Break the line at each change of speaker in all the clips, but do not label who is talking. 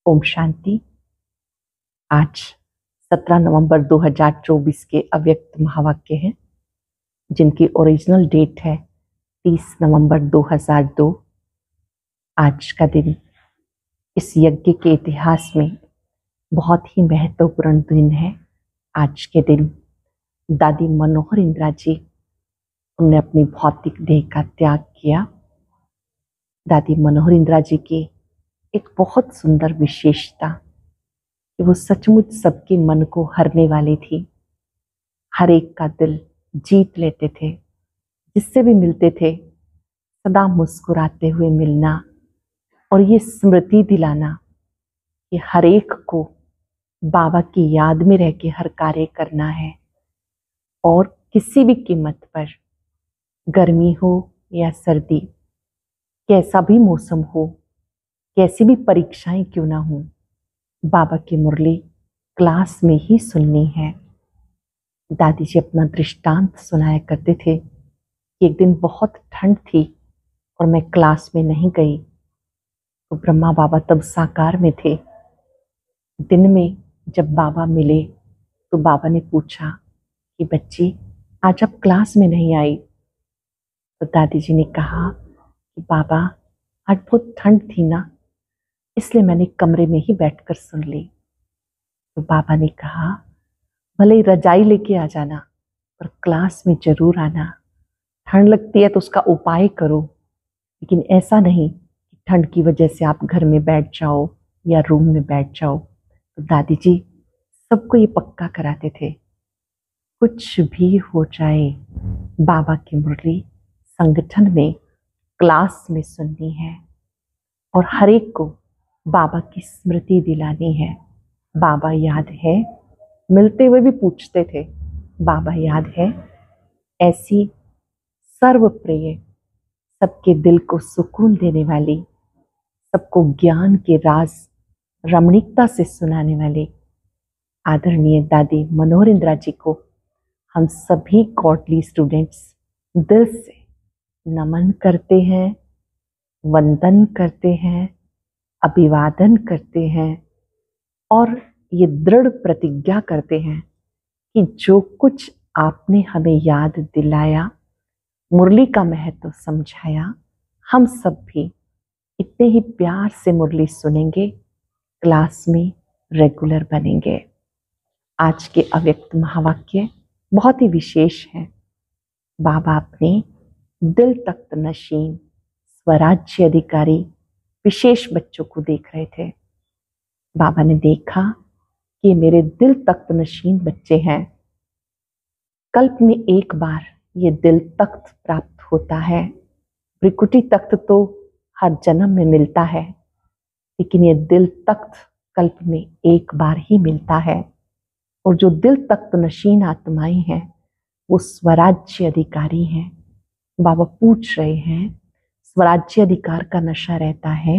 ओम शांति। आज 17 नवंबर 2024 के अव्यक्त महावाक्य हैं, जिनकी ओरिजिनल डेट है 30 नवंबर 2002। आज का दिन इस यज्ञ के इतिहास में बहुत ही महत्वपूर्ण दिन है। आज के दिन दादी मनोहर इंदिरा जी उन्होंने अपनी भौतिक देह का त्याग किया। दादी मनोहर इंदिरा जी की एक बहुत सुंदर विशेषता कि वो सचमुच सबके मन को हरने वाली थी। हर एक का दिल जीत लेते थे, जिससे भी मिलते थे सदा मुस्कुराते हुए मिलना और ये स्मृति दिलाना कि हर एक को बाबा की याद में रह के हर कार्य करना है और किसी भी कीमत पर, गर्मी हो या सर्दी, कैसा भी मौसम हो, कैसी भी परीक्षाएं क्यों ना हो, बाबा की मुरली क्लास में ही सुननी है। दादी जी अपना दृष्टांत सुनाया करते थे कि एक दिन बहुत ठंड थी और मैं क्लास में नहीं गई, तो ब्रह्मा बाबा तब साकार में थे। दिन में जब बाबा मिले तो बाबा ने पूछा कि बच्ची, आज आप क्लास में नहीं आई। तो दादी जी ने कहा कि बाबा, आज बहुत ठंड थी ना, इसलिए मैंने कमरे में ही बैठकर सुन ली। तो बाबा ने कहा, भले ही रजाई लेके आ जाना, पर क्लास में जरूर आना। ठंड लगती है तो उसका उपाय करो, लेकिन ऐसा नहीं कि ठंड की वजह से आप घर में बैठ जाओ या रूम में बैठ जाओ। तो दादी जी सबको ये पक्का कराते थे, कुछ भी हो जाए बाबा की मुरली संगठन में, क्लास में सुननी है और हर एक को बाबा की स्मृति दिलानी है। बाबा याद है, मिलते हुए भी पूछते थे, बाबा याद है। ऐसी सर्वप्रिय, सबके दिल को सुकून देने वाली, सबको ज्ञान के राज रमणीकता से सुनाने वाले आदरणीय दादी मनोहर इंदिरा जी को हम सभी गॉडली स्टूडेंट्स दिल से नमन करते हैं, वंदन करते हैं, अभिवादन करते हैं और ये दृढ़ प्रतिज्ञा करते हैं कि जो कुछ आपने हमें याद दिलाया, मुरली का महत्व समझाया, हम सब भी इतने ही प्यार से मुरली सुनेंगे, क्लास में रेगुलर बनेंगे। आज के अव्यक्त महावाक्य बहुत ही विशेष है। बाबा अपने दिल तख्त नशीन स्वराज्य अधिकारी विशेष बच्चों को देख रहे थे। बाबा ने देखा कि मेरे दिल तख्त नशीन बच्चे हैं। कल्प में एक बार ये दिल तख्त प्राप्त होता है। भृकुटी तख्त तो हर जन्म में मिलता है, लेकिन ये दिल तख्त कल्प में एक बार ही मिलता है। और जो दिल तख्त नशीन आत्माएं हैं वो स्वराज्य अधिकारी हैं। बाबा पूछ रहे हैं, स्वराज्य अधिकार का नशा रहता है।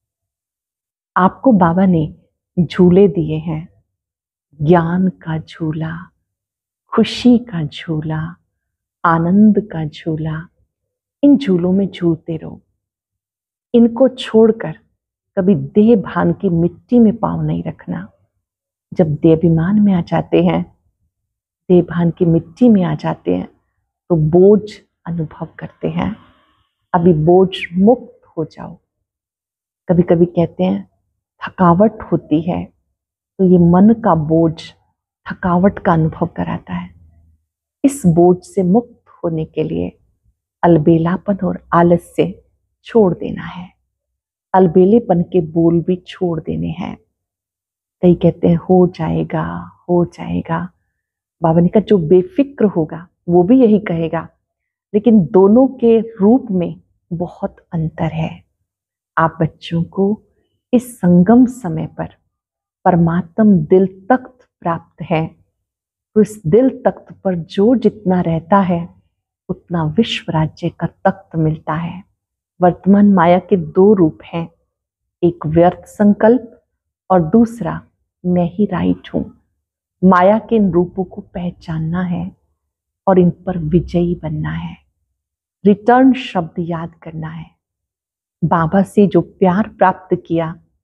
आपको बाबा ने झूले दिए हैं, ज्ञान का झूला, खुशी का झूला, आनंद का झूला। इन झूलों में झूलते रहो। इनको छोड़कर कभी देह भान की मिट्टी में पांव नहीं रखना। जब देहाभिमान में आ जाते हैं, देह भान की मिट्टी में आ जाते हैं, तो बोझ अनुभव करते हैं। अभी बोझ मुक्त हो जाओ। कभी कभी कहते हैं थकावट होती है, तो ये मन का बोझ थकावट का अनुभव कराता है। इस बोझ से मुक्त होने के लिए अलबेलापन और आलस से छोड़ देना है। अलबेलेपन के बोल भी छोड़ देने हैं। कई कहते हैं हो जाएगा, हो जाएगा। बाबा ने कहा जो बेफिक्र होगा वो भी यही कहेगा, लेकिन दोनों के रूप में बहुत अंतर है। आप बच्चों को इस संगम समय पर परमात्म दिल तख्त प्राप्त है, तो इस दिल तख्त पर जो जितना रहता है उतना विश्व राज्य का तख्त मिलता है। वर्तमान माया के दो रूप हैं, एक व्यर्थ संकल्प और दूसरा मैं ही राइट हूं। माया के इन रूपों को पहचानना है और इन पर विजयी बनना है। रिटर्न शब्द याद करना है। बाबा से जो प्यार प्राप्त किया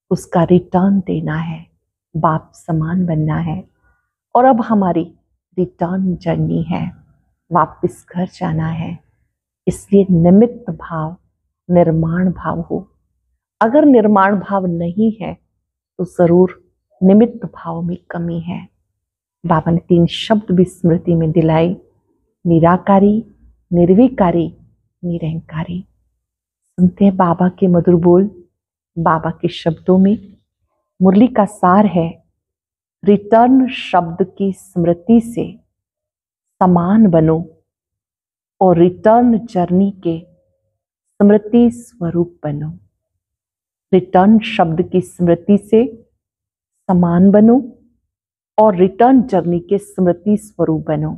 उसका रिटर्न देना है, बाप समान बनना है। और अब हमारी रिटर्न जर्नी है, वापस घर जाना है। इसलिए निमित्त भाव निर्माण भाव हो। अगर निर्माण भाव नहीं है तो जरूर निमित्त भाव में कमी है। बाबा ने 3 शब्द भी स्मृति में दिलाए, निराकारी, निर्विकारी, निरंकारी। सुनते हैं बाबा के मधुर बोल। बाबा के शब्दों में मुरली का सार है, रिटर्न शब्द की स्मृति से समान बनो और रिटर्न जर्नी के स्मृति स्वरूप बनो। रिटर्न शब्द की स्मृति से समान बनो और रिटर्न जर्नी के स्मृति स्वरूप बनो।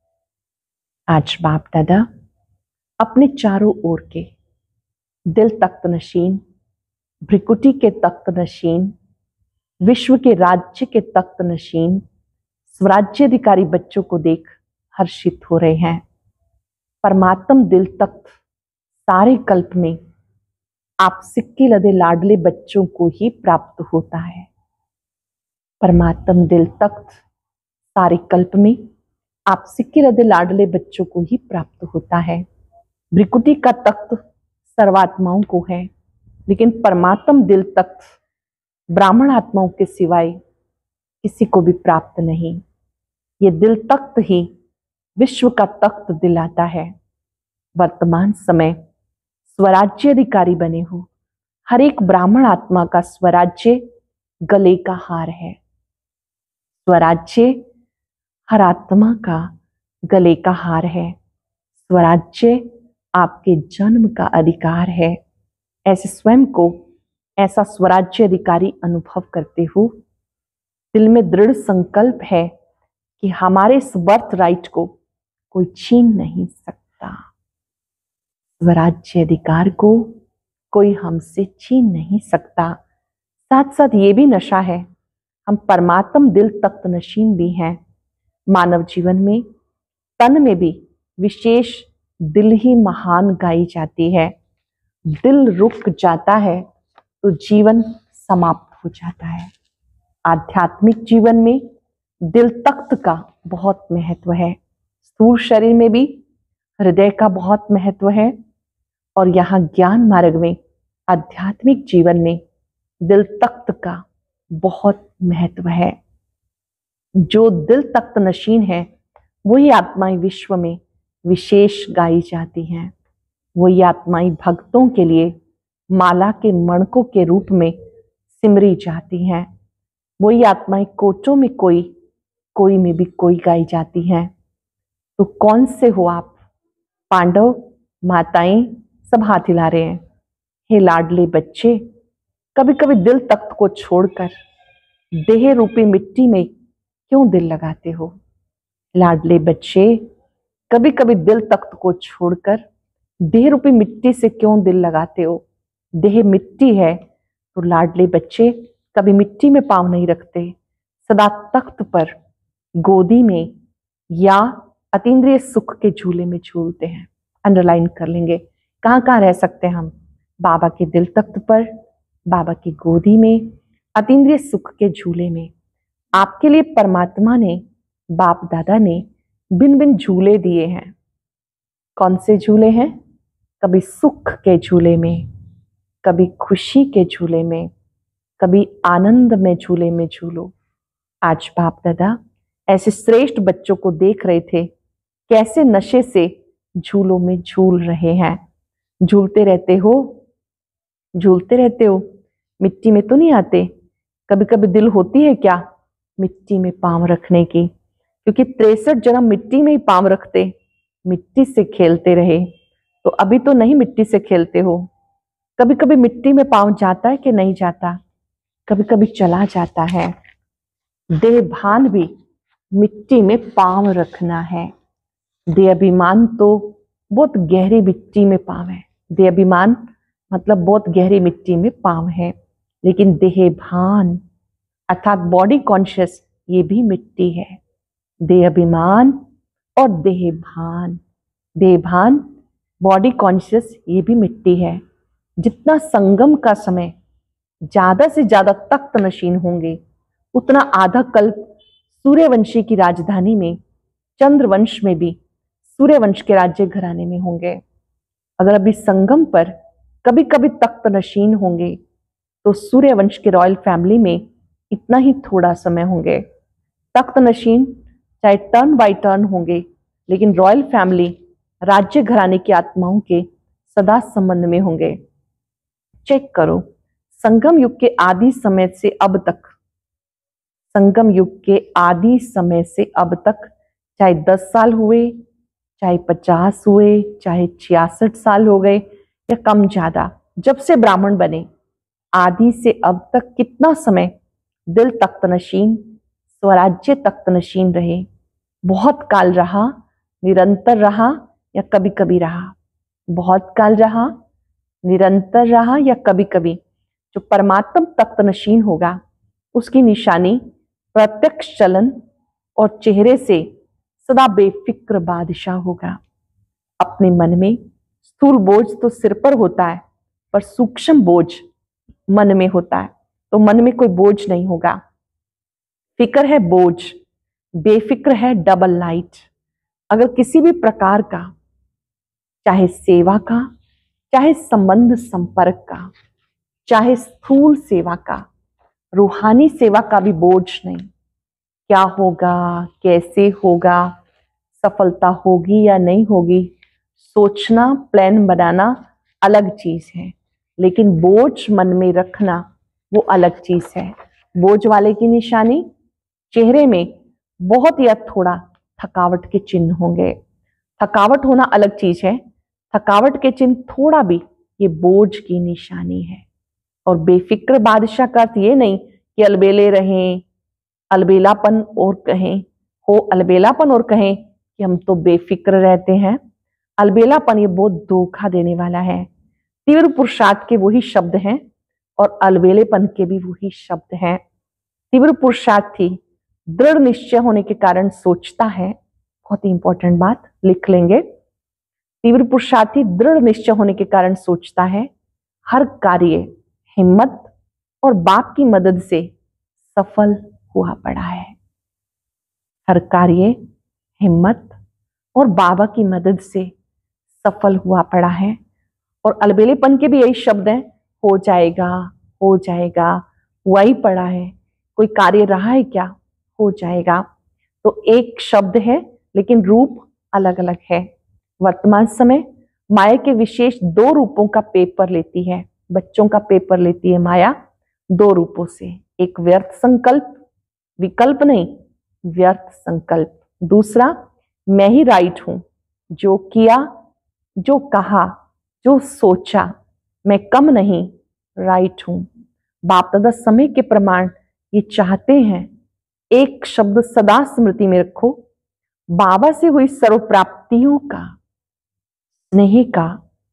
आज बाप दादा अपने चारों ओर के दिल तख्त नशीन, भ्रिकुटी के तख्त नशीन, विश्व के राज्य के तख्त नशीन स्वराज्याधिकारी बच्चों को देख हर्षित हो रहे हैं। परमात्म दिल तख्त सारे कल्प में आप सिक्के लदे लाडले बच्चों को ही प्राप्त होता है। परमात्म दिल तख्त सारे कल्प में आप सिक्के लदे लाडले बच्चों को ही प्राप्त होता है। भ्रिकुटी का तख्त सर्वात्माओं को है, लेकिन परमात्म दिल तख्त ब्राह्मण आत्माओं के सिवाय किसी को भी प्राप्त नहीं। ये दिल तख्त ही विश्व का तख्त दिलाता है। वर्तमान समय स्वराज्य अधिकारी बने हो। हर एक ब्राह्मण आत्मा का स्वराज्य गले का हार है। स्वराज्य हर आत्मा का गले का हार है। स्वराज्य आपके जन्म का अधिकार है। ऐसे स्वयं को ऐसा स्वराज्य अधिकारी अनुभव करते हो। दिल में दृढ़ संकल्प है कि हमारे इस बर्थ राइट को कोई छीन नहीं सकता। स्वराज्य अधिकार को कोई हमसे छीन नहीं सकता। साथ साथ ये भी नशा है, हम परमात्म दिल तख्त नशीन भी हैं। मानव जीवन में तन में भी विशेष दिल ही महान गाई जाती है। दिल रुक जाता है तो जीवन समाप्त हो जाता है। आध्यात्मिक जीवन में दिल तख्त का बहुत महत्व है। स्थूल शरीर में भी हृदय का बहुत महत्व है और यहाँ ज्ञान मार्ग में आध्यात्मिक जीवन में दिल तख्त का बहुत महत्व है। जो दिल तख्त नशीन है वही आत्माएं विश्व में विशेष गाई जाती हैं। वही आत्माएं भक्तों के लिए माला के मणकों के रूप में सिमरी जाती हैं। वही आत्माएं कोटों में कोई, कोई में भी कोई गाई जाती हैं। तो कौन से हो आप? पांडव माताएं सब हाथ हिला रहे हैं। हे लाडले बच्चे, कभी कभी दिल तख्त को छोड़कर देह रूपी मिट्टी में क्यों दिल लगाते हो? लाडले बच्चे, कभी कभी दिल तख्त को छोड़कर देह रूपी मिट्टी से क्यों दिल लगाते हो? देह मिट्टी है तो लाडले बच्चे कभी मिट्टी में पांव नहीं रखते, सदा तख्त पर, गोदी में या अतीन्द्रिय सुख के झूले में झूलते हैं। अंडरलाइन कर लेंगे, कहाँ कहाँ रह सकते हैं हम? बाबा के दिल तख्त पर, बाबा की गोदी में, अतीन्द्रिय सुख के झूले में। आपके लिए परमात्मा ने, बाप दादा ने बिन बिन झूले दिए हैं। कौन से झूले हैं? कभी सुख के झूले में, कभी खुशी के झूले में, कभी आनंद में झूले में झूलो। आज बाप दादा ऐसे श्रेष्ठ बच्चों को देख रहे थे, कैसे नशे से झूलों में झूल रहे हैं। झूलते रहते हो, झूलते रहते हो, मिट्टी में तो नहीं आते। कभी कभी दिल होती है क्या मिट्टी में पांव रखने की? क्योंकि 63 जन्म मिट्टी में ही पांव रखते, मिट्टी से खेलते रहे, तो अभी तो नहीं मिट्टी से खेलते हो। कभी कभी मिट्टी में पांव जाता है कि नहीं जाता? कभी कभी चला जाता है। देह भान भी मिट्टी में पांव रखना है। देह अभिमान तो बहुत गहरी मिट्टी में पांव है। देह अभिमान मतलब बहुत गहरी मिट्टी में पांव है, लेकिन देह भान अर्थात बॉडी कॉन्शियस ये भी मिट्टी है। देह अभिमान और देह भान, देह भान बॉडी कॉन्शियस ये भी मिट्टी है। जितना संगम का समय ज्यादा से ज्यादा तख्त नशीन होंगे, उतना आधा कल्प सूर्यवंशी की राजधानी में, चंद्रवंश में भी सूर्यवंश के राज्य घराने में होंगे। अगर अभी संगम पर कभी कभी तख्त नशीन होंगे तो सूर्यवंश के रॉयल फैमिली में इतना ही थोड़ा समय होंगे। तख्त नशीन चाहे टर्न बाय टर्न होंगे, लेकिन रॉयल फैमिली राज्य घराने की आत्माओं के सदा संबंध में होंगे। चेक करो, संगम युग के आदि समय से अब तक, संगम युग के आदि समय से अब तक, चाहे 10 साल हुए, चाहे 50 हुए, चाहे 66 साल हो गए या कम ज्यादा, जब से ब्राह्मण बने आदि से अब तक कितना समय दिल तख्त नशीन, स्वराज्य तख्त नशीन रहे? बहुत काल रहा, निरंतर रहा या कभी कभी रहा? बहुत काल रहा, निरंतर रहा या कभी कभी? जो परमात्म तख्त नशीन होगा उसकी निशानी प्रत्यक्ष चलन और चेहरे से सदा बेफिक्र बादशाह होगा। अपने मन में स्थूल बोझ तो सिर पर होता है, पर सूक्ष्म बोझ मन में होता है, तो मन में कोई बोझ नहीं होगा। फिक्र है बोझ, बेफिक्र है डबल लाइट। अगर किसी भी प्रकार का, चाहे सेवा का, चाहे संबंध संपर्क का, चाहे स्थूल सेवा का, रूहानी सेवा का भी बोझ नहीं, क्या होगा, कैसे होगा, सफलता होगी या नहीं होगी, सोचना, प्लान बनाना अलग चीज है, लेकिन बोझ मन में रखना वो अलग चीज है। बोझ वाले की निशानी चेहरे में बहुत या थोड़ा थकावट के चिन्ह होंगे। थकावट होना अलग चीज है, थकावट के चिन्ह थोड़ा भी, ये बोझ की निशानी है। और बेफिक्र बादशाह का अर्थ ये नहीं कि अलबेले रहें, अलबेलापन और कहें, हो अलबेलापन और कहें कि हम तो बेफिक्र रहते हैं। अलबेलापन ये बहुत धोखा देने वाला है। तीव्र पुरुषार्थ के वही शब्द हैं और अलबेलेपन के भी वही शब्द हैं। तीव्र पुरुषार्थी दृढ़ निश्चय होने के कारण सोचता है, बहुत ही इंपॉर्टेंट बात लिख लेंगे। तीव्र पुरुषार्थी दृढ़ निश्चय होने के कारण सोचता है, हर कार्य हिम्मत और बाप की मदद से सफल हुआ पड़ा है। हर कार्य हिम्मत और बाबा की मदद से सफल हुआ पड़ा है। और अलबेलेपन के भी यही शब्द हैं, हो जाएगा, हो जाएगा, हुआ ही पड़ा है, कोई कार्य रहा है क्या, हो जाएगा। तो एक शब्द है लेकिन रूप अलग अलग है। वर्तमान समय माया के विशेष 2 रूपों का पेपर लेती है, बच्चों का पेपर लेती है माया 2 रूपों से। एक व्यर्थ संकल्प, विकल्प नहीं, व्यर्थ संकल्प। दूसरा, मैं ही राइट हूं, जो किया, जो कहा, जो सोचा, मैं कम नहीं, राइट हूं। बाप दादा समय के प्रमाण ये चाहते हैं, एक शब्द सदा स्मृति में रखो, बाबा से हुई सर्व प्राप्तियों का, स्नेह का,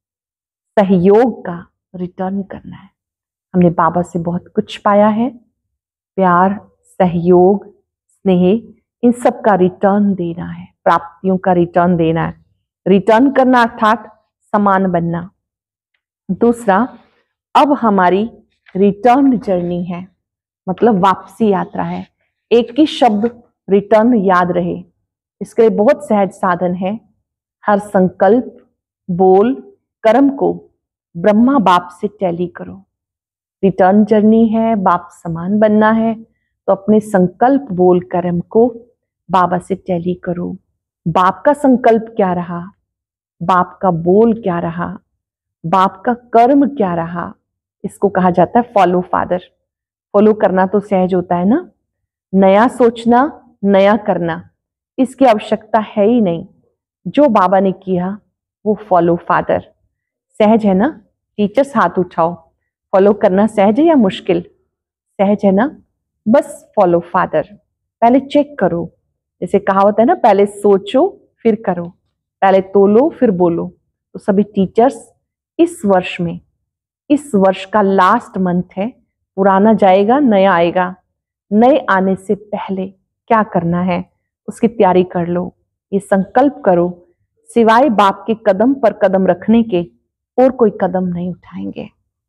सहयोग का रिटर्न करना है। हमने बाबा से बहुत कुछ पाया है, प्यार, सहयोग, स्नेह, इन सब का रिटर्न देना है, प्राप्तियों का रिटर्न देना है। रिटर्न करना अर्थात समान बनना। दूसरा, अब हमारी रिटर्न जर्नी है, मतलब वापसी यात्रा है। एक ही शब्द रिटर्न याद रहे, इसके लिए बहुत सहज साधन है। हर संकल्प, बोल, कर्म को ब्रह्मा बाप से टैली करो। रिटर्न जर्नी है, बाप समान बनना है, तो अपने संकल्प, बोल, कर्म को बाबा से टैली करो। बाप का संकल्प क्या रहा, बाप का बोल क्या रहा, बाप का कर्म क्या रहा, इसको कहा जाता है फॉलो फादर। फॉलो करना तो सहज होता है ना, नया सोचना, नया करना, इसकी आवश्यकता है ही नहीं। जो बाबा ने किया वो फॉलो फादर। सहज है ना? टीचर्स हाथ उठाओ, फॉलो करना सहज है या मुश्किल? सहज है ना? बस फॉलो फादर। पहले चेक करो, जैसे कहावत है ना, पहले सोचो फिर करो, पहले तोलो फिर बोलो। तो सभी टीचर्स इस वर्ष में, इस वर्ष का लास्ट मंथ है, पुराना जाएगा, नया आएगा। नए आने से पहले क्या करना है उसकी तैयारी कर लो। ये संकल्प करो, सिवाय बाप के कदम पर कदम रखने के और कोई कदम नहीं उठाएंगे।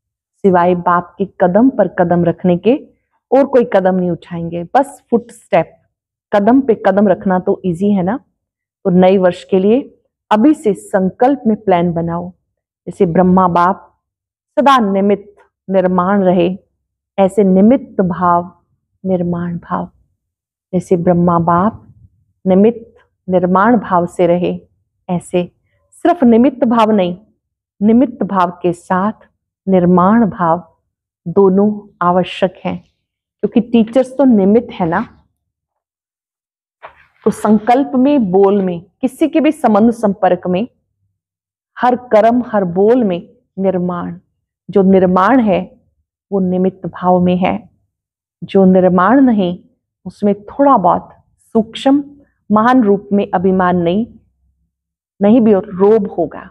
सिवाय बाप के कदम पर कदम रखने के और कोई कदम नहीं उठाएंगे। बस फुट स्टेप, कदम पे कदम रखना तो इजी है ना। तो नए वर्ष के लिए अभी से संकल्प में प्लान बनाओ। जैसे ब्रह्मा बाप सदा निमित्त निर्माण रहे, ऐसे निमित्त भाव निर्माण भाव। जैसे ब्रह्मा बाप निमित्त निर्माण भाव से रहे, ऐसे सिर्फ निमित्त भाव नहीं, निमित्त भाव के साथ निर्माण भाव दोनों आवश्यक हैं, क्योंकि टीचर्स तो निमित्त है ना। तो संकल्प में, बोल में, किसी के भी संबंध संपर्क में, हर कर्म हर बोल में निर्माण, जो निर्माण है वो निमित्त भाव में है। जो निर्माण नहीं उसमें थोड़ा बहुत सूक्ष्म महान रूप में अभिमान नहीं भी और रोब होगा।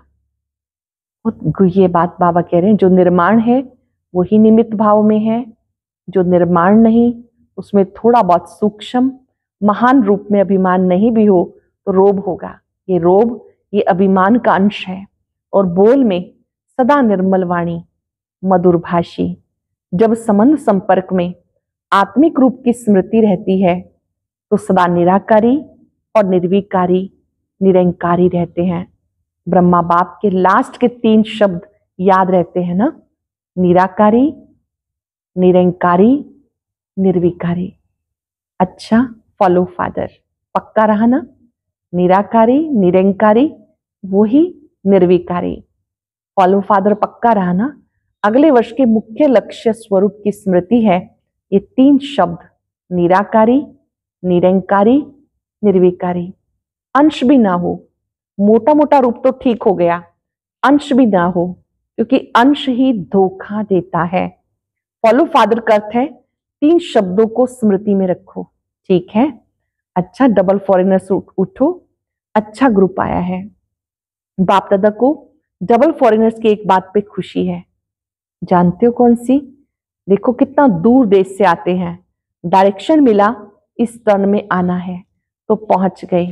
ये बात बाबा कह रहे हैं, जो निर्माण है वही निमित्त भाव में है, जो निर्माण नहीं उसमें थोड़ा बहुत सूक्ष्म महान रूप में अभिमान नहीं भी हो तो रोब होगा। ये रोब, ये अभिमान का अंश है। और बोल में सदा निर्मल वाणी, मधुर भाषी। जब संबंध संपर्क में आत्मिक रूप की स्मृति रहती है तो सदा निराकारी और निर्विकारी निरंकारी रहते हैं। ब्रह्मा बाप के लास्ट के 3 शब्द याद रहते हैं ना, निराकारी, निरंकारी, निर्विकारी। अच्छा, फॉलो फादर पक्का रहा ना, निराकारी निरंकारी वही निर्विकारी। फॉलो फादर पक्का रहा ना। अगले वर्ष के मुख्य लक्ष्य स्वरूप की स्मृति है ये 3 शब्द, निराकारी, निरंकारी, निर्विकारी। अंश भी ना हो, मोटा मोटा रूप तो ठीक हो गया, अंश भी ना हो, क्योंकि अंश ही धोखा देता है। फॉलो फादर का अर्थ है 3 शब्दों को स्मृति में रखो, ठीक है। अच्छा, डबल फॉरेनर्स उठो, अच्छा ग्रुप आया है। बाप दादा को डबल फॉरेनर्स की एक बात पे खुशी है, जानते हो कौन सी? देखो कितना दूर देश से आते हैं, डायरेक्शन मिला इस टर्न में आना है तो पहुंच गए।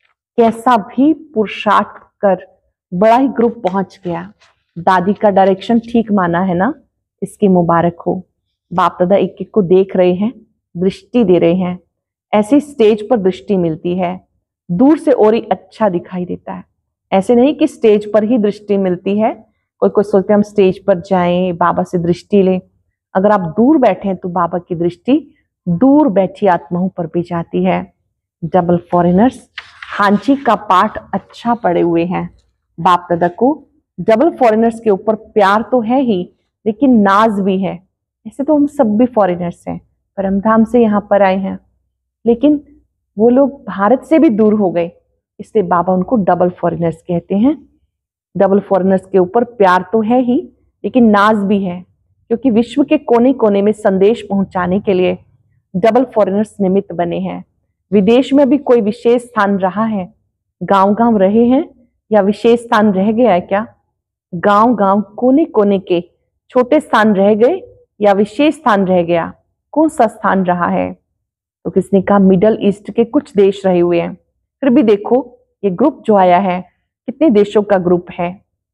कैसा भी पुरुषार्थ कर बड़ा ही ग्रुप पहुंच गया। दादी का डायरेक्शन ठीक माना है ना, इसकी मुबारक हो। बाप दादा एक एक को देख रहे हैं, दृष्टि दे रहे हैं। ऐसी स्टेज पर दृष्टि मिलती है, दूर से और ही अच्छा दिखाई देता है। ऐसे नहीं कि स्टेज पर ही दृष्टि मिलती है। कोई कोई सोचते हम स्टेज पर जाएं, बाबा से दृष्टि लें। अगर आप दूर बैठे हैं तो बाबा की दृष्टि दूर बैठी आत्माओं पर भी जाती है। डबल फॉरेनर्स हांची का पाठ अच्छा पढ़े हुए हैं। बाप दादा को डबल फॉरेनर्स के ऊपर प्यार तो है ही, लेकिन नाज भी है। ऐसे तो हम सब भी फॉरेनर्स हैं, परमधाम से यहाँ पर आए हैं, लेकिन वो लोग भारत से भी दूर हो गए, इसलिए बाबा उनको डबल फॉरेनर्स कहते हैं। डबल फॉरेनर्स के ऊपर प्यार तो है ही, लेकिन नाज भी है, क्योंकि विश्व के कोने कोने में संदेश पहुंचाने के लिए डबल फॉरेनर्स निमित्त बने हैं। विदेश में भी कोई विशेष स्थान रहा है? गांव गांव रहे हैं या विशेष स्थान रह गया है क्या? गांव गांव कोने कोने के छोटे स्थान रह गए या विशेष स्थान रह गया? कौन सा स्थान रहा है? तो किसने कहा मिडल ईस्ट के कुछ देश रहे हुए हैं। फिर भी देखो ये ग्रुप जो आया है कितने देशों का ग्रुप है।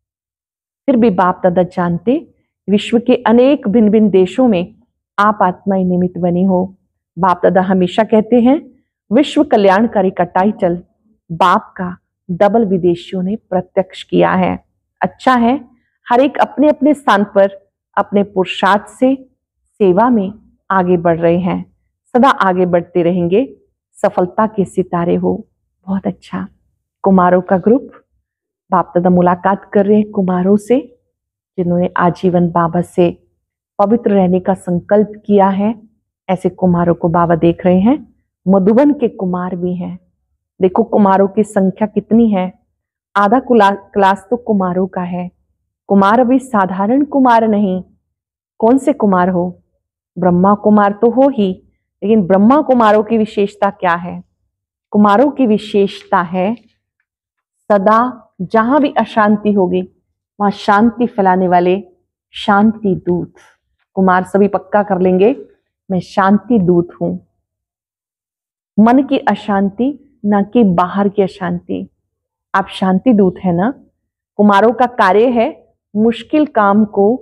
फिर भी बाप दादा जानते विश्व के अनेक भिन्न भिन्न देशों में आप आत्माएं निमित्त बनी हो। बाप दादा हमेशा कहते हैं विश्व कल्याणकारी का टाइटल बाप का डबल विदेशियों ने प्रत्यक्ष किया है। अच्छा है, हर एक अपने अपने स्थान पर अपने पुरुषार्थ से सेवा में आगे बढ़ रहे हैं, सदा आगे बढ़ते रहेंगे, सफलता के सितारे हो। बहुत अच्छा। कुमारों का ग्रुप, बाप दादा मुलाकात कर रहे हैं कुमारों से जिन्होंने आजीवन बाबा से पवित्र रहने का संकल्प किया है। ऐसे कुमारों को बाबा देख रहे हैं। मधुबन के कुमार भी हैं। देखो कुमारों की संख्या कितनी है, आधा क्लास तो कुमारों का है। कुमार अभी साधारण कुमार नहीं। कौन से कुमार हो? ब्रह्मा कुमार तो हो ही, लेकिन ब्रह्मा कुमारों की विशेषता क्या है? कुमारों की विशेषता है सदा जहां भी अशांति होगी वहां शांति फैलाने वाले शांति दूत। कुमार सभी पक्का कर लेंगे, मैं शांति दूत हूं। मन की अशांति, ना कि बाहर की अशांति। आप शांति दूत है ना। कुमारों का कार्य है मुश्किल काम को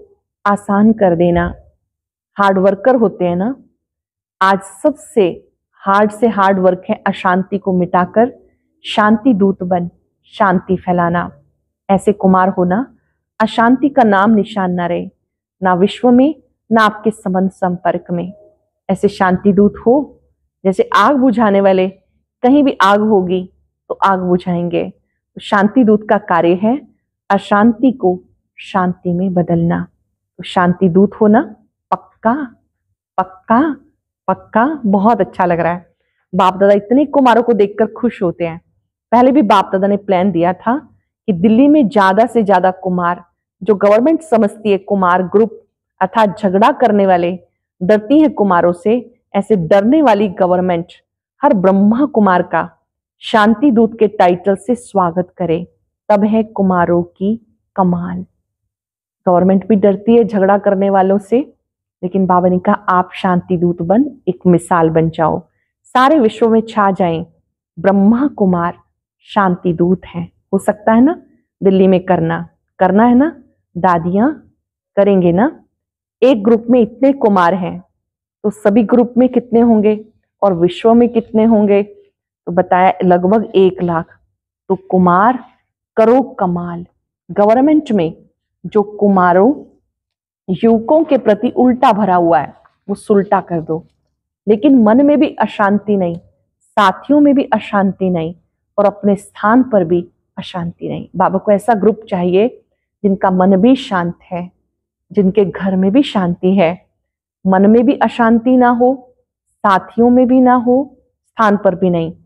आसान कर देना। हार्ड वर्कर होते हैं ना, आज सबसे हार्ड से हार्ड वर्क है अशांति को मिटाकर शांति दूत बन शांति फैलाना। ऐसे कुमार होना, अशांति का नाम निशान ना रहे, ना विश्व में ना आपके संबंध संपर्क में। ऐसे शांति दूत हो जैसे आग बुझाने वाले, कहीं भी आग होगी तो आग बुझाएंगे। तो शांति दूत का कार्य है अशांति को शांति में बदलना। तो शांति दूत होना पक्का पक्का पक्का। बहुत अच्छा लग रहा है। बाप दादा इतने कुमारों को देखकर खुश होते हैं। पहले भी बाप दादा ने प्लान दिया था कि दिल्ली में ज्यादा से ज्यादा कुमार, जो गवर्नमेंट समझती है कुमार ग्रुप अर्थात झगड़ा करने वाले, डरती है कुमारों से, ऐसे डरने वाली गवर्नमेंट हर ब्रह्मा कुमार का शांति दूत के टाइटल से स्वागत करे, तब है कुमारों की कमाल। गवर्नमेंट भी डरती है झगड़ा करने वालों से, लेकिन बाबा ने कहा आप शांति दूत बन एक मिसाल बन जाओ, सारे विश्व में छा जाएं। ब्रह्मा कुमार शांति दूत हैं। हो सकता है ना दिल्ली में करना है ना, दादियां करेंगे ना। एक ग्रुप में इतने कुमार हैं तो सभी ग्रुप में कितने होंगे और विश्व में कितने होंगे? तो बताया लगभग 1 लाख। तो कुमार करो कमाल। गवर्नमेंट में जो कुमारों युवकों के प्रति उल्टा भरा हुआ है वो सुलटा कर दो। लेकिन मन में भी अशांति नहीं, साथियों में भी अशांति नहीं, और अपने स्थान पर भी अशांति नहीं। बाबा को ऐसा ग्रुप चाहिए जिनका मन भी शांत है, जिनके घर में भी शांति है, मन में भी अशांति ना हो, साथियों में भी ना हो, स्थान पर भी नहीं,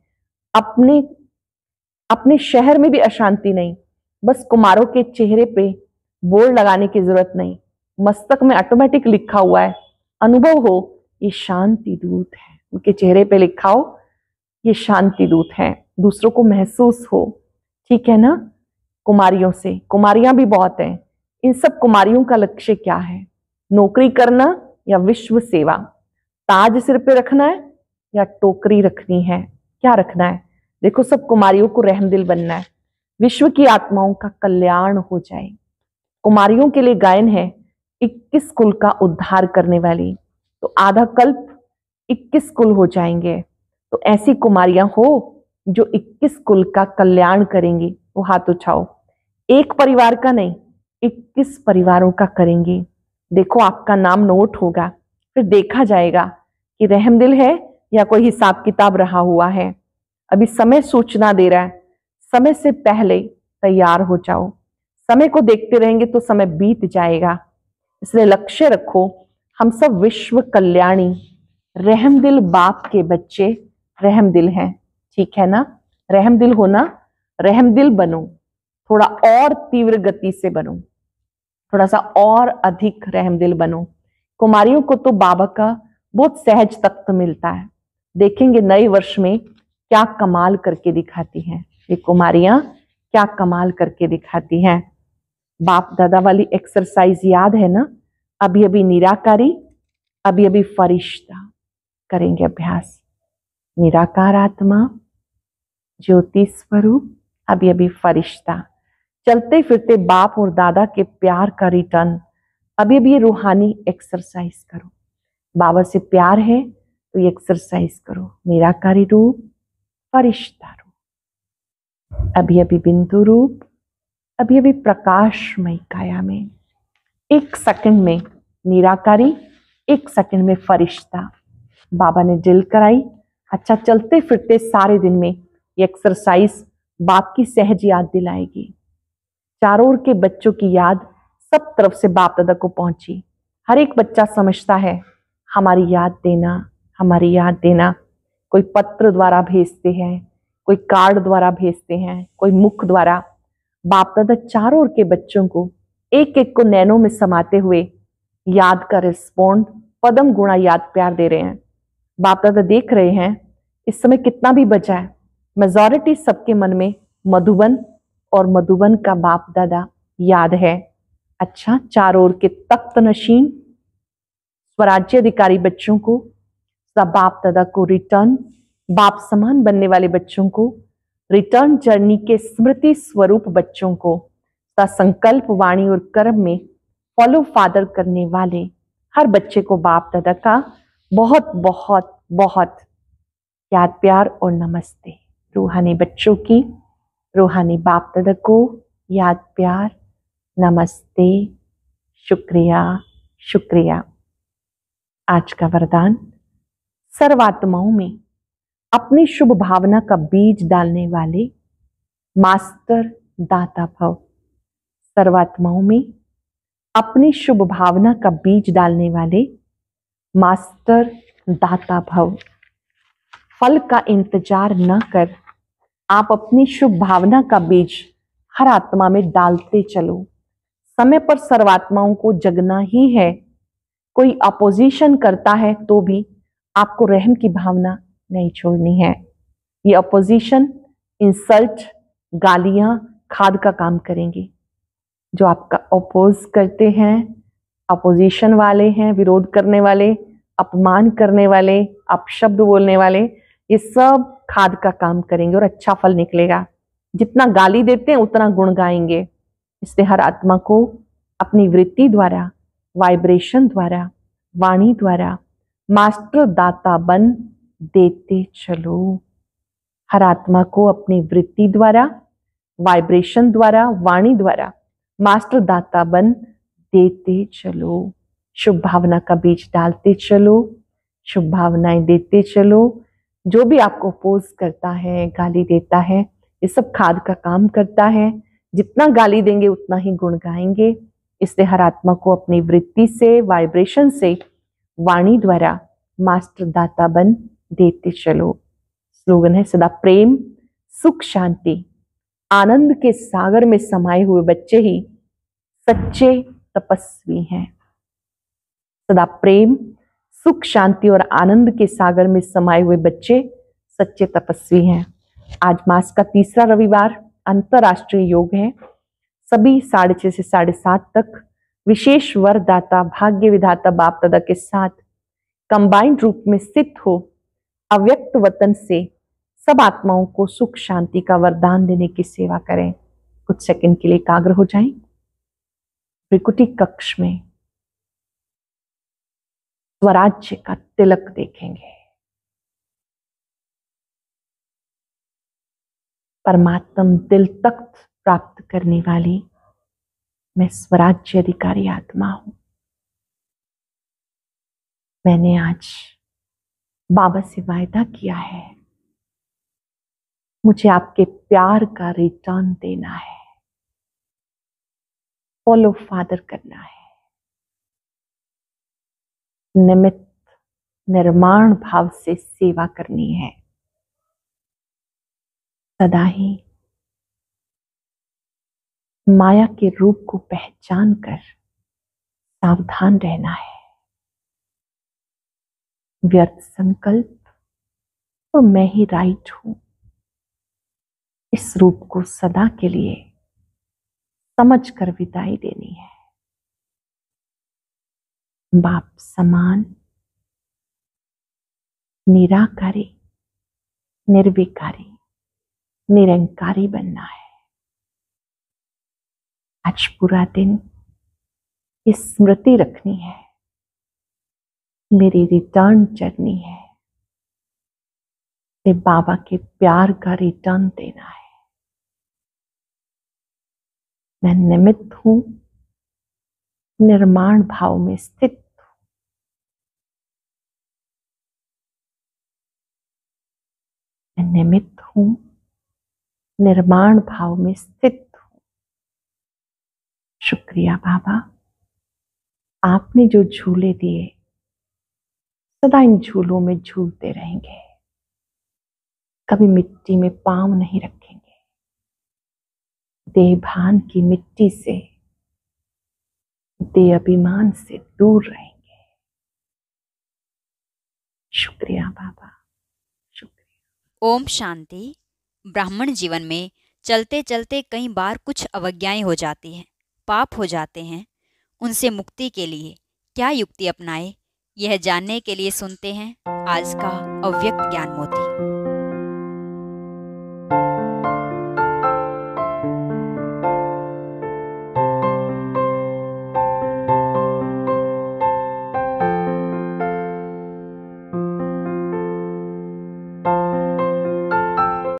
अपने शहर में भी अशांति नहीं। बस कुमारों के चेहरे पे बोर्ड लगाने की जरूरत नहीं, मस्तक में ऑटोमेटिक लिखा हुआ है, अनुभव हो ये शांति दूत है। उनके चेहरे पे लिखा हो ये शांति दूत है, दूसरों को महसूस हो। ठीक है ना। कुमारियों से, कुमारियां भी बहुत हैं, इन सब कुमारियों का लक्ष्य क्या है? नौकरी करना या विश्व सेवा? ताज सिर पे रखना है या टोकरी रखनी है? क्या रखना है? देखो सब कुमारियों को रहमदिल बनना है, विश्व की आत्माओं का कल्याण हो जाए। कुमारियों के लिए गायन है 21 कुल का उद्धार करने वाली, तो आधा कल्प 21 कुल हो जाएंगे। तो ऐसी कुमारियां हो जो 21 कुल का कल्याण करेंगी, वो हाथ उठाओ। एक परिवार का नहीं, 21 परिवारों का करेंगी। देखो आपका नाम नोट होगा, फिर देखा जाएगा कि रहमदिल है या कोई हिसाब किताब रहा हुआ है। अभी समय सूचना दे रहा है, समय से पहले तैयार हो जाओ। समय को देखते रहेंगे तो समय बीत जाएगा। इसलिए लक्ष्य रखो, हम सब विश्व कल्याणी रहमदिल बाप के बच्चे रहमदिल हैं। ठीक है ना। रहमदिल होना, रहमदिल बनो, थोड़ा और तीव्र गति से बनो, थोड़ा सा और अधिक रहमदिल बनो। कुमारियों को तो बाबा का बहुत सहज तख्त मिलता है। देखेंगे नए वर्ष में क्या कमाल करके दिखाती हैं ये कुमारियां, क्या कमाल करके दिखाती हैं। बाप दादा वाली एक्सरसाइज याद है ना? अभी अभी निराकारी, अभी अभी फरिश्ता करेंगे अभ्यास। निराकार आत्मा, ज्योति स्वरूप, अभी अभी फरिश्ता। चलते फिरते बाप और दादा के प्यार का रिटर्न। अभी अभी रूहानी एक्सरसाइज करो। बाबा से प्यार है तो ये एक्सरसाइज करो। निराकारी रूप, फरिश्ता रूप, अभी अभी बिंदु रूप, अभी अभी प्रकाशमय काया में। 1 सेकंड में निराकारी, 1 सेकंड में फरिश्ता। बाबा ने ड्रिल कराई। अच्छा, चलते फिरते सारे दिन में ये एक्सरसाइज बाप की सहज याद दिलाएगी। चारों ओर के बच्चों की याद सब तरफ से बाप दादा को पहुंची। हर एक बच्चा समझता है हमारी याद देना, हमारी याद देना। कोई पत्र द्वारा भेजते हैं, कोई कार्ड द्वारा भेजते हैं, कोई मुख द्वारा। बाप दादा चारों ओर के बच्चों को एक एक को नैनों में समाते हुए याद का रिस्पॉन्ड पदम गुणा याद प्यार दे रहे हैं। बाप दादा देख रहे हैं इस समय कितना भी बचा है, मेजॉरिटी सबके मन में मधुबन और मधुबन का बाप दादा याद है। अच्छा, चारों ओर के तख्त नशीन स्वराज्य अधिकारी बच्चों को, बाप दादा को रिटर्न, बाप समान बनने वाले बच्चों को, रिटर्न जर्नी के स्मृति स्वरूप बच्चों को, संकल्प वाणी और कर्म में फॉलो फादर करने वाले हर बच्चे को बाप दादा का बहुत बहुत बहुत याद, प्यार और नमस्ते। रूहानी बच्चों की रूहानी बाप दादा को याद, प्यार, नमस्ते, शुक्रिया शुक्रिया। आज का वरदान, सर्वात्माओं में अपनी शुभ भावना का बीज डालने वाले मास्टर दाता भव। सर्वात्माओं में अपनी शुभ भावना का बीज डालने वाले मास्टर दाता भव। फल का इंतजार न कर आप अपनी शुभ भावना का बीज हर आत्मा में डालते चलो। समय पर सर्वात्माओं को जगना ही है। कोई अपोजिशन करता है तो भी आपको रहम की भावना नहीं छोड़नी है। ये अपोजिशन, इंसल्ट, गालियां खाद का काम करेंगे। जो आपका अपोज करते हैं, अपोजिशन वाले हैं, विरोध करने वाले, अपमान करने वाले, अपशब्द बोलने वाले, ये सब खाद का काम करेंगे और अच्छा फल निकलेगा। जितना गाली देते हैं उतना गुण गाएंगे। इसलिए हर आत्मा को अपनी वृत्ति द्वारा, वाइब्रेशन द्वारा, वाणी द्वारा मास्टर दाता बन देते चलो। हर आत्मा को अपनी वृत्ति द्वारा, वाइब्रेशन द्वारा, वाणी द्वारा मास्टर दाता बन देते चलो। शुभ भावना का बीज डालते चलो, शुभ भावनाएं देते चलो। जो भी आपको अपोज करता है, गाली देता है, ये सब खाद का काम करता है। जितना गाली देंगे उतना ही गुण गाएंगे। इसलिए हर आत्मा को अपनी वृत्ति से, वाइब्रेशन से, वाणी द्वारा मास्टर दाता बन देते चलो। स्लोगन है, सदा प्रेम, सुख, शांति, आनंद के सागर में समाये हुए बच्चे ही सच्चे तपस्वी हैं। सदा प्रेम, सुख, शांति और आनंद के सागर में समाये हुए बच्चे सच्चे तपस्वी हैं। आज मास का तीसरा रविवार अंतरराष्ट्रीय योग है। सभी 6:30 से 7:30 तक विशेष वरदाता भाग्य विधाता बाप दादा के साथ कंबाइंड रूप में स्थित हो अव्यक्त वतन से सब आत्माओं को सुख शांति का वरदान देने की सेवा करें। कुछ सेकंड के लिए एकाग्र हो जाएं। त्रिकुटी कक्ष में स्वराज्य का तिलक देखेंगे। परमात्म दिल तख्त प्राप्त करने वाली मैं स्वराज्य अधिकारी आत्मा हूं। मैंने आज बाबा से वायदा किया है, मुझे आपके प्यार का रिटर्न देना है, फॉलो फादर करना है। निमित्त निर्माण भाव से सेवा करनी है। सदा ही माया के रूप को पहचान कर सावधान रहना है। व्यर्थ संकल्प तो मैं ही राइट हूं, इस रूप को सदा के लिए समझ कर विदाई देनी है। बाप समान निराकारी, निर्विकारी, निरंकारी बनना है। आज पूरा दिन ये स्मृति रखनी है, मेरी रिटर्न जर्नी है, ते बाबा के प्यार का रिटर्न देना है। मैं निमित्त हूं, निर्माण भाव में स्थित हूं। मैं निमित्त हूं, निर्माण भाव में स्थित हूं। शुक्रिया बाबा, आपने जो झूले दिए सदा इन झूलों में झूलते रहेंगे। कभी मिट्टी में पांव नहीं रखेंगे। देह भान की मिट्टी से, देह अभिमान से दूर रहेंगे। शुक्रिया बाबा, शुक्रिया।
ओम शांति। ब्राह्मण जीवन में चलते चलते कई बार कुछ अवज्ञाएं हो जाती हैं, पाप हो जाते हैं। उनसे मुक्ति के लिए क्या युक्ति अपनाए, यह जानने के लिए सुनते हैं आज का अव्यक्त ज्ञान मोती।